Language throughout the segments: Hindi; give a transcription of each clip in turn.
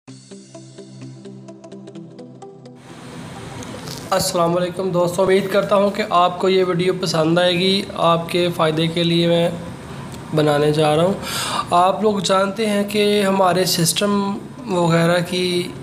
अस्सलाम वालेकुम दोस्तों, उम्मीद करता हूँ कि आपको ये वीडियो पसंद आएगी। आपके फ़ायदे के लिए मैं बनाने जा रहा हूँ। आप लोग जानते हैं कि हमारे सिस्टम वगैरह की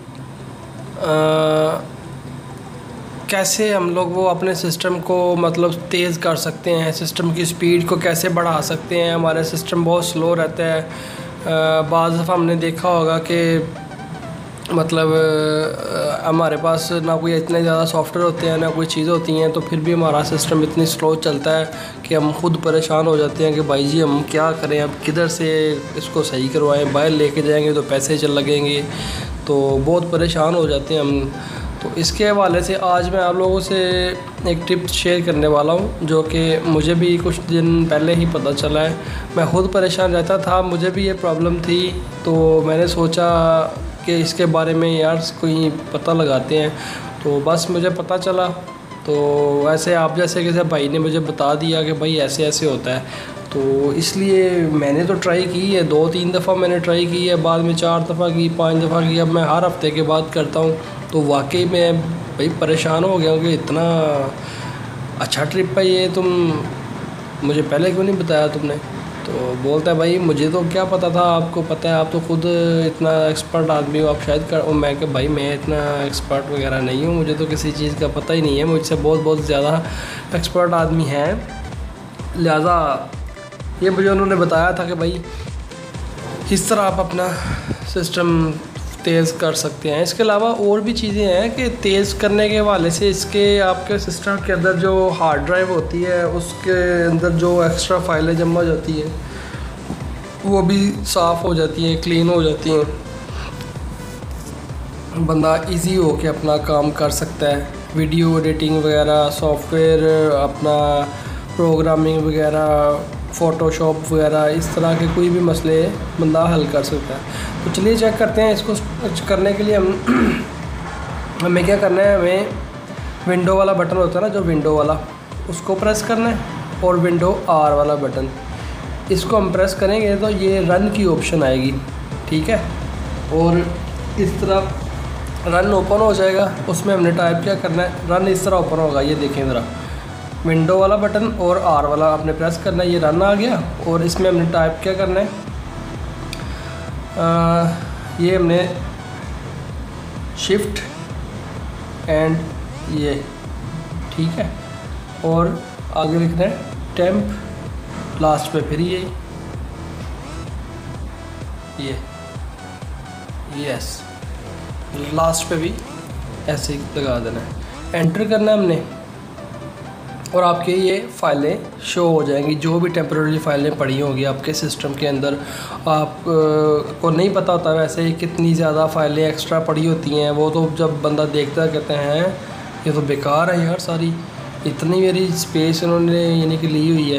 कैसे हम लोग वो अपने सिस्टम को मतलब तेज़ कर सकते हैं, सिस्टम की स्पीड को कैसे बढ़ा सकते हैं। हमारा सिस्टम बहुत स्लो रहता है। बाज़ दफ़ा हमने देखा होगा कि मतलब हमारे पास ना कोई इतने ज़्यादा सॉफ्टवेयर होते हैं, ना कोई चीज़ होती हैं, तो फिर भी हमारा सिस्टम इतनी स्लो चलता है कि हम खुद परेशान हो जाते हैं कि भाई जी हम क्या करें, अब किधर से इसको सही करवाएं। बाहर लेके जाएंगे तो पैसे चल लगेंगे, तो बहुत परेशान हो जाते हैं हम। तो इसके हवाले से आज मैं आप लोगों से एक टिप शेयर करने वाला हूँ, जो कि मुझे भी कुछ दिन पहले ही पता चला है। मैं खुद परेशान रहता था, मुझे भी ये प्रॉब्लम थी, तो मैंने सोचा कि इसके बारे में यार कोई पता लगाते हैं। तो बस मुझे पता चला, तो ऐसे आप जैसे किसी भाई ने मुझे बता दिया कि भाई ऐसे ऐसे होता है, तो इसलिए मैंने तो ट्राई की है। 2-3 दफ़ा मैंने ट्राई की है, बाद में 4 दफ़ा की, 5 दफ़ा की। अब मैं हर हफ्ते के बाद करता हूँ। तो वाकई में भाई परेशान हो गया हूँ कि इतना अच्छा ट्रिप है ये, तुम मुझे पहले क्यों नहीं बताया तुमने। तो बोलता है भाई मुझे तो क्या पता था, आपको पता है, आप तो खुद इतना एक्सपर्ट आदमी हो, आप शायद कर। और मैं कि भाई मैं इतना एक्सपर्ट वगैरह नहीं हूँ, मुझे तो किसी चीज़ का पता ही नहीं है, मुझसे बहुत ज़्यादा एक्सपर्ट आदमी हैं। लिहाजा ये मुझे उन्होंने बताया था कि भाई इस तरह आप अपना सिस्टम तेज़ कर सकते हैं। इसके अलावा और भी चीज़ें हैं कि तेज़ करने के हवाले से इसके आपके सिस्टम के अंदर जो हार्ड ड्राइव होती है, उसके अंदर जो एक्स्ट्रा फाइलें जमा जाती हैं वो भी साफ़ हो जाती हैं, क्लीन हो जाती हैं। बंदा इजी हो के अपना काम कर सकता है। वीडियो एडिटिंग वगैरह, सॉफ्टवेयर अपना प्रोग्रामिंग वगैरह, फ़ोटोशॉप वगैरह, इस तरह के कोई भी मसले बंदा हल कर सकता है। तो चलिए चेक करते हैं। इसको करने के लिए हमें क्या करना है, हमें विंडो वाला बटन होता है ना, जो विंडो वाला, उसको प्रेस करना है, और विंडो आर वाला बटन, इसको हम प्रेस करेंगे तो ये रन की ऑप्शन आएगी, ठीक है। और इस तरह रन ओपन हो जाएगा। उसमें हमने टाइप क्या करना है, रन इस तरह ओपन होगा, ये देखें ज़रा, विंडो वाला बटन और आर वाला आपने प्रेस करना है, ये रन आ गया। और इसमें हमने टाइप क्या करना है, ये हमने शिफ्ट एंड ये, ठीक है, और आगे लिखना है टेम्प, लास्ट पे फिर ये यस, लास्ट पे भी ऐसे ही लगा देना है, एंटर करना है हमने, और आपके ये फ़ाइलें शो हो जाएंगी। जो भी टेम्परेरी फ़ाइलें पड़ी होंगी आपके सिस्टम के अंदर, आप को नहीं पता होता वैसे कितनी ज़्यादा फ़ाइलें एक्स्ट्रा पड़ी होती हैं। वो तो जब बंदा देखता है कहते हैं ये तो बेकार है यार, सारी इतनी मेरी स्पेस उन्होंने यानी कि ली हुई है।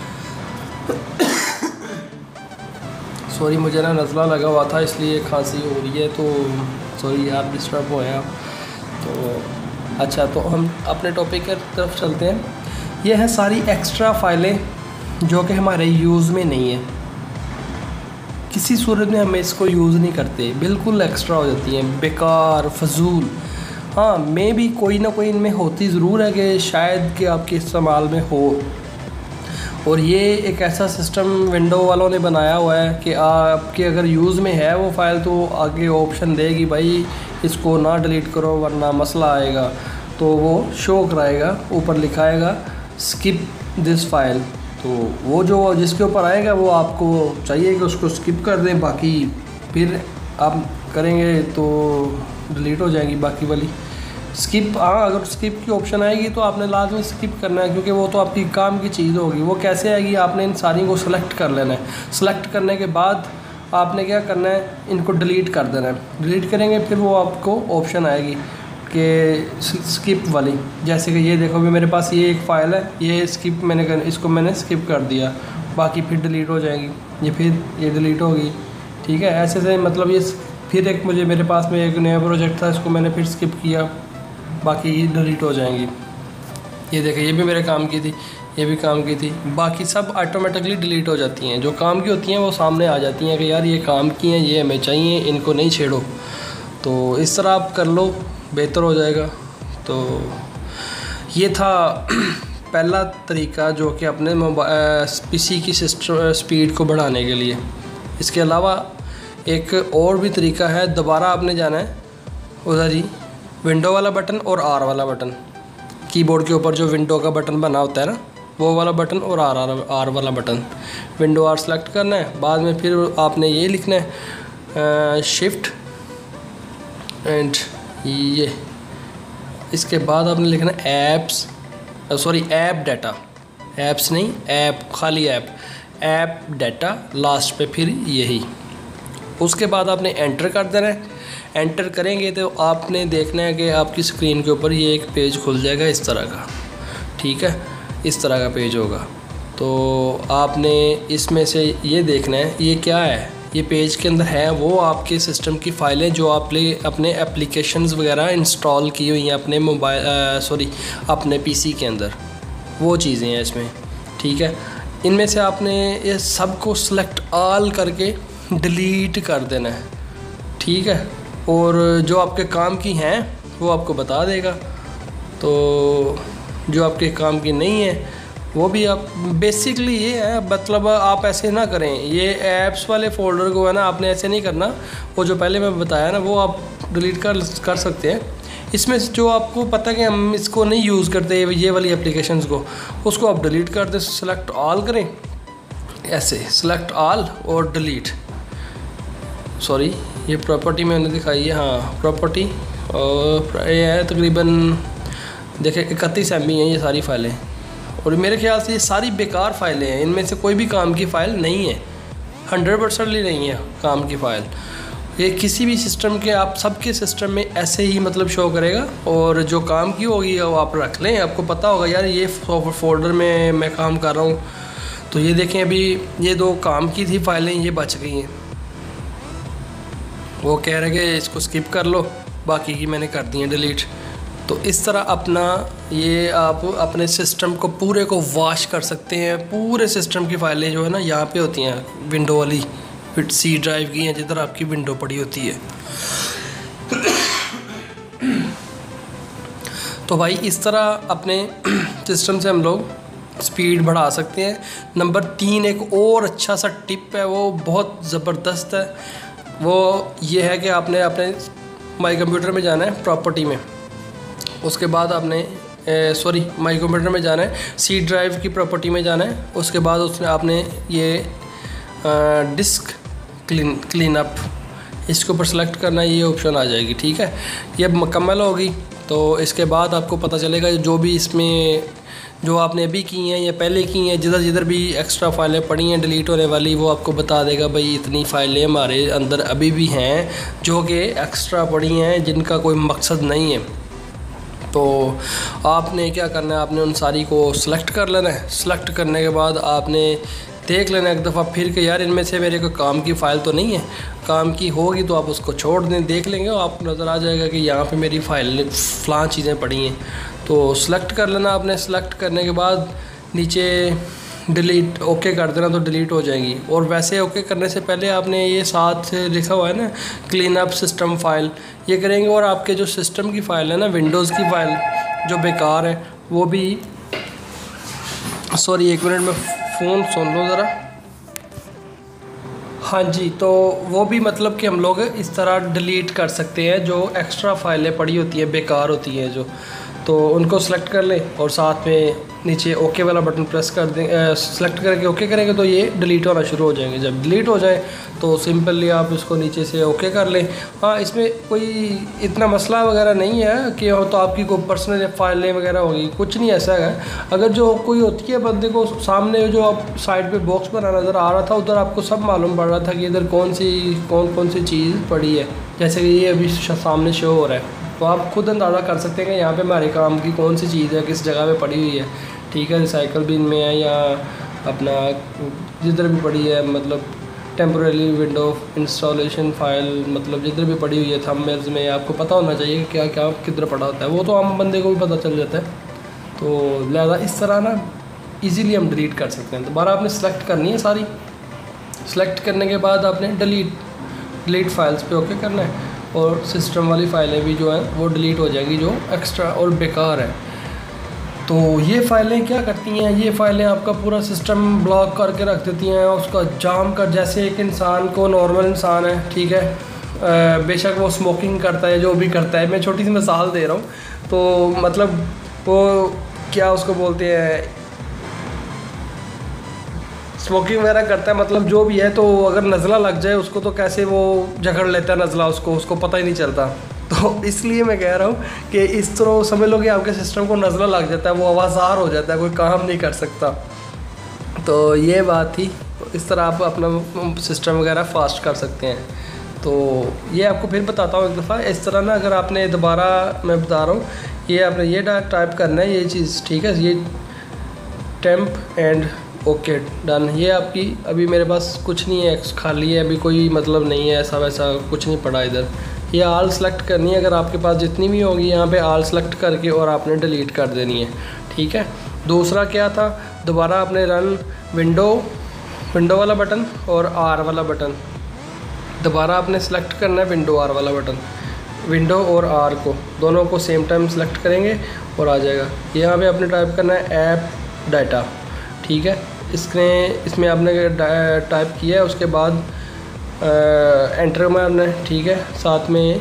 सॉरी, मुझे ना नज़ला लगा हुआ था इसलिए खांसी हो रही है, तो सॉरी यार, डिस्टर्ब हो गया। तो अच्छा, तो हम अपने टॉपिक की तरफ चलते हैं। ये हैं सारी एक्स्ट्रा फ़ाइलें जो कि हमारे यूज़ में नहीं है, किसी सूरत में हम इसको यूज़ नहीं करते, बिल्कुल एक्स्ट्रा हो जाती हैं, बेकार, फजूल। हाँ, मे भी कोई ना कोई इनमें होती ज़रूर है कि शायद कि आपके इस्तेमाल में हो। और ये एक ऐसा सिस्टम विंडो वालों ने बनाया हुआ है कि आपके अगर यूज़ में है वो फ़ाइल, तो आगे ऑप्शन देगी भाई इसको ना डिलीट करो वरना मसला आएगा, तो वो शो कराएगा, ऊपर लिखाएगा स्किप दिस फाइल। तो वो जो जिसके ऊपर आएगा वो आपको चाहिए कि उसको स्किप कर दें, बाकी फिर आप करेंगे तो डिलीट हो जाएगी बाकी वाली। स्किप, हाँ, अगर स्किप की ऑप्शन आएगी तो आपने लाजमी स्किप करना है, क्योंकि वो तो आपकी काम की चीज़ होगी। वो कैसे आएगी, आपने इन सारी को सेलेक्ट कर लेना है। सेलेक्ट करने के बाद आपने क्या करना है, इनको डिलीट कर देना है। डिलीट करेंगे फिर वो आपको ऑप्शन आएगी कि स्किप वाली, जैसे कि ये देखो भी मेरे पास ये एक फ़ाइल है, ये स्किप इसको मैंने स्किप कर दिया, बाकी फिर डिलीट हो जाएगी, ये फिर ये डिलीट होगी, ठीक है। ऐसे से मतलब ये फिर एक मेरे पास में एक नया प्रोजेक्ट था, इसको मैंने फिर स्किप किया, बाकी ये डिलीट हो जाएंगी। ये देखिए, ये भी मेरे काम की थी, ये भी काम की थी, बाकी सब ऑटोमेटिकली डिलीट हो जाती हैं। जो काम की होती हैं वो सामने आ जाती हैं कि यार ये काम की हैं, ये हमें चाहिए, इनको नहीं छेड़ो। तो इस तरह आप कर लो, बेहतर हो जाएगा। तो ये था पहला तरीका जो कि अपने पीसी की सिस्टम स्पीड को बढ़ाने के लिए। इसके अलावा एक और भी तरीका है, दोबारा आपने जाना है उधर ही विंडो वाला बटन और आर वाला बटन, कीबोर्ड के ऊपर जो विंडो का बटन बना होता है ना, वो वाला बटन और आर वाला बटन। विंडो आर सेलेक्ट करना है, बाद में फिर आपने ये लिखना है शिफ्ट एंड ये, इसके बाद आपने लिखना है ऐप डाटा, ऐप्स नहीं ऐप, खाली ऐप डाटा लास्ट पे, फिर यही। उसके बाद आपने एंटर कर देना है। एंटर करेंगे तो आपने देखना है कि आपकी स्क्रीन के ऊपर ये एक पेज खुल जाएगा इस तरह का, ठीक है, इस तरह का पेज होगा। तो आपने इसमें से ये देखना है ये क्या है। ये पेज के अंदर है वो आपके सिस्टम की फ़ाइलें जो आपने अपने एप्लीकेशंस वगैरह इंस्टॉल की हुई हैं अपने अपने पीसी के अंदर, वो चीज़ें हैं इसमें, ठीक है। इनमें से आपने ये सब को सिलेक्ट ऑल करके डिलीट कर देना है, ठीक है। और जो आपके काम की हैं वो आपको बता देगा, तो जो आपके काम की नहीं है वो भी आप, बेसिकली ये है, मतलब आप ऐसे ना करें। ये ऐप्स वाले फ़ोल्डर को है ना, आपने ऐसे नहीं करना। वो जो पहले मैं बताया ना वो आप डिलीट कर सकते हैं। इसमें जो आपको पता है कि हम इसको नहीं यूज़ करते ये वाली एप्लीकेशंस को, उसको आप डिलीट कर दें। सेलेक्ट ऑल करें, ऐसे सेलेक्ट ऑल और डिलीट। सॉरी, ये प्रॉपर्टी मैंने दिखाई है, हाँ प्रॉपर्टी, और ये है तकरीबन देखें 31 MB हैं ये सारी फ़ाइलें, और मेरे ख्याल से ये सारी बेकार फ़ाइलें हैं। इनमें से कोई भी काम की फ़ाइल नहीं है, 100% नहीं है काम की फ़ाइल। ये किसी भी सिस्टम के, आप सबके सिस्टम में ऐसे ही मतलब शो करेगा, और जो काम की होगी वो आप रख लें। आपको पता होगा यार ये फोल्डर में मैं काम कर रहा हूँ, तो ये देखें अभी ये 2 काम की थी फ़ाइलें, ये बच गई हैं। वो कह रहे कि इसको स्किप कर लो, बाकी की मैंने कर दी है डिलीट। तो इस तरह अपना ये आप अपने सिस्टम को पूरे को वॉश कर सकते हैं। पूरे सिस्टम की फ़ाइलें जो है ना यहाँ पे होती हैं, विंडो वाली C ड्राइव की हैं, जिधर आपकी विंडो पड़ी होती है। तो भाई इस तरह अपने सिस्टम से हम लोग स्पीड बढ़ा सकते हैं। नंबर 3 एक और अच्छा सा टिप है, वो बहुत ज़बरदस्त है। वो ये है कि आपने अपने माई कंप्यूटर में जाना है, प्रॉपर्टी में, उसके बाद आपने माई कंप्यूटर में जाना है, C ड्राइव की प्रॉपर्टी में जाना है। उसके बाद उसमें आपने ये डिस्क क्लीन अप, इसके ऊपर सेलेक्ट करना है, ये ऑप्शन आ जाएगी, ठीक है। ये मुकम्मल होगी तो इसके बाद आपको पता चलेगा जो भी इसमें जो आपने अभी की हैं या पहले की हैं, जिधर जिधर भी एक्स्ट्रा फाइलें पड़ी हैं डिलीट होने वाली, वो आपको बता देगा भाई इतनी फ़ाइलें हमारे अंदर अभी भी हैं जो कि एक्स्ट्रा पड़ी हैं, जिनका कोई मकसद नहीं है। तो आपने क्या करना है, आपने उन सारी को सिलेक्ट कर लेना है। सिलेक्ट करने के बाद आपने देख लेना एक दफ़ा फिर कि यार इनमें से मेरे को काम की फ़ाइल तो नहीं है। काम की होगी तो आप उसको छोड़ दें, देख लेंगे और आपको नज़र आ जाएगा कि यहाँ पे मेरी फ़ाइल फ़लाँ चीज़ें पड़ी हैं। तो सिलेक्ट कर लेना आपने। सिलेक्ट करने के बाद नीचे डिलीट ओके कर देना तो डिलीट हो जाएंगी। और वैसे ओके करने से पहले आपने ये साथ लिखा हुआ है ना क्लीन अप सिस्टम फ़ाइल, ये करेंगे और आपके जो सिस्टम की फ़ाइल है ना, विंडोज़ की फ़ाइल जो बेकार है वो भी, सॉरी एक मिनट में फ़ोन सुन लो ज़रा। हाँ जी, तो वो भी मतलब कि हम लोग इस तरह डिलीट कर सकते हैं जो एक्स्ट्रा फ़ाइलें पड़ी होती हैं, बेकार होती हैं जो, तो उनको सेलेक्ट कर लें और साथ में नीचे ओके वाला बटन प्रेस कर दें। सेलेक्ट करके ओके करेंगे तो ये डिलीट होना शुरू हो जाएंगे। जब डिलीट हो जाए तो सिंपली आप इसको नीचे से ओके कर लें। हाँ, इसमें कोई इतना मसला वगैरह नहीं है कि हो तो आपकी कोई पर्सनल फाइलें वगैरह होगी, कुछ नहीं ऐसा है। अगर जो कोई होती है बंदे को सामने जो आप साइड पे बॉक्स बना नज़र आ रहा था, उधर आपको सब मालूम पड़ रहा था कि इधर कौन सी चीज़ पड़ी है, जैसे कि ये अभी सामने शो हो रहा है, तो आप खुद अंदाज़ा कर सकते हैं कि यहाँ पे हमारे काम की कौन सी चीज़ है, किस जगह पे पड़ी हुई है। ठीक है, रिसाइकल बिन में है या अपना जिधर भी पड़ी है, मतलब टेम्पोरेरी विंडो इंस्टॉलेशन फाइल, मतलब जिधर भी पड़ी हुई है थंबनेल्स में, आपको पता होना चाहिए कि क्या क्या किधर पड़ा होता है। वो तो आम बंदे को भी पता चल जाता है। तो लिहाजा इस तरह ना ईज़िली हम डिलीट कर सकते हैं। दोबारा आपने सेलेक्ट करनी है सारी। सेलेक्ट करने के बाद आपने डिलीट फाइल्स पे ओके करना है। और सिस्टम वाली फ़ाइलें भी जो हैं वो डिलीट हो जाएगी जो एक्स्ट्रा और बेकार है। तो ये फ़ाइलें क्या करती हैं, ये फ़ाइलें आपका पूरा सिस्टम ब्लॉक करके रख देती हैं, उसका जाम कर, जैसे एक इंसान को, नॉर्मल इंसान है, ठीक है, बेशक वो स्मोकिंग करता है, जो भी करता है, मैं छोटी सी मिसाल दे रहा हूँ, तो मतलब वो क्या उसको बोलते हैं, स्मोकिंग वगैरह करता है, मतलब जो भी है, तो अगर नज़ला लग जाए उसको तो कैसे वो झगड़ लेता है नज़ला, उसको पता ही नहीं चलता। तो इसलिए मैं कह रहा हूँ कि इस तरह समझ लो कि आपके सिस्टम को नज़ला लग जाता है, वो आवाज़ार हो जाता है, कोई काम नहीं कर सकता। तो ये बात थी, इस तरह आप अपना सिस्टम वगैरह फास्ट कर सकते हैं। तो ये आपको फिर बताता हूँ एक दफ़ा, इस तरह ना, अगर आपने दोबारा, मैं बता रहा हूँ, ये आपने ये टाइप करना है, ये चीज़, ठीक है, ये टेम्प एंड ओके डन। ये आपकी, अभी मेरे पास कुछ नहीं है, खाली है, अभी कोई मतलब नहीं है, ऐसा वैसा कुछ नहीं पड़ा इधर। ये आल सेलेक्ट करनी है, अगर आपके पास जितनी भी होगी यहाँ पे आल सेलेक्ट करके और आपने डिलीट कर देनी है, ठीक है। दूसरा क्या था, दोबारा आपने रन विंडो वाला बटन और आर वाला बटन, दोबारा आपने सेलेक्ट करना है विंडो आर वाला बटन, विंडो और आर को दोनों को सेम टाइम सेलेक्ट करेंगे और आ जाएगा। यहाँ पे आपने टाइप करना है ऐप डाटा, ठीक है, इसमें आपने टाइप किया है, उसके बाद एंटर में आपने, ठीक है, साथ में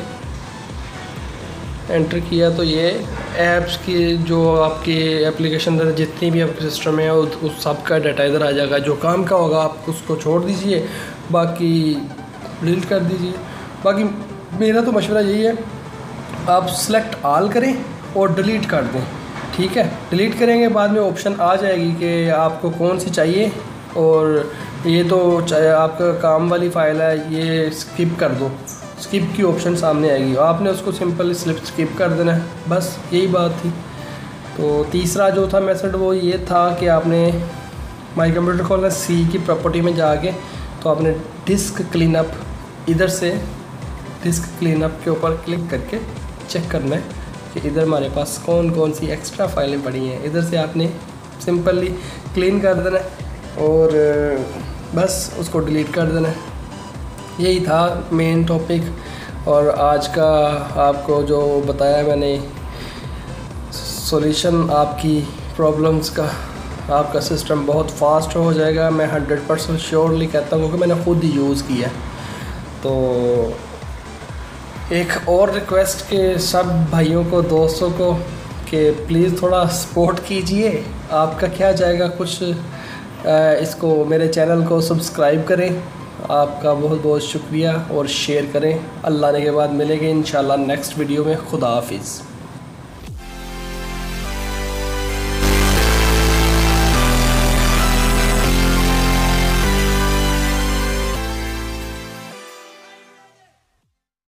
एंटर किया तो ये ऐप्स की जो आपकी एप्लीकेशन जितनी भी आपके सिस्टम में है उस सब का डाटा इधर आ जाएगा। जो काम का होगा आप उसको छोड़ दीजिए, बाकी डिलीट कर दीजिए। बाकी मेरा तो मशवरा यही है, आप सेलेक्ट ऑल करें और डिलीट कर दें, ठीक है। डिलीट करेंगे बाद में ऑप्शन आ जाएगी कि आपको कौन सी चाहिए, और ये तो चाहे आपका काम वाली फ़ाइल है, ये स्किप कर दो, स्किप की ऑप्शन सामने आएगी, आपने उसको सिंपल स्किप कर देना है, बस यही बात थी। तो तीसरा जो था मेथड वो ये था कि आपने माई कंप्यूटर खोलना, सी की प्रॉपर्टी में जाके तो आपने डिस्क क्लीनअप, इधर से डिस्क क्लीनअप के ऊपर क्लिक करके चेक करना है कि इधर हमारे पास कौन कौन सी एक्स्ट्रा फाइलें पड़ी हैं। इधर से आपने सिंपली क्लीन कर देना है और बस उसको डिलीट कर देना है। यही था मेन टॉपिक और आज का आपको जो बताया मैंने सॉल्यूशन आपकी प्रॉब्लम्स का, आपका सिस्टम बहुत फास्ट हो जाएगा, मैं 100% श्योरली कहता हूँ क्योंकि मैंने खुद ही यूज़ किया। तो एक और रिक्वेस्ट के सब भाइयों को, दोस्तों को, कि प्लीज़ थोड़ा सपोर्ट कीजिए, आपका क्या जाएगा कुछ, इसको मेरे चैनल को सब्सक्राइब करें, आपका बहुत बहुत शुक्रिया, और शेयर करें। अल्लाह ने के बाद मिलेंगे इंशाल्लाह नेक्स्ट वीडियो में। खुदा हाफिज़।